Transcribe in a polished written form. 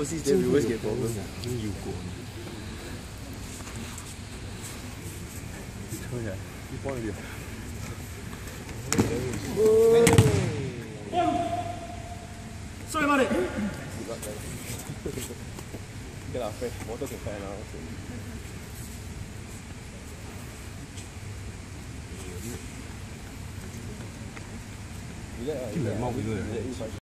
overseas, then we always get problems. You go. Victoria, you point here. Sorry about it. Okay lah, fresh water can find now. You get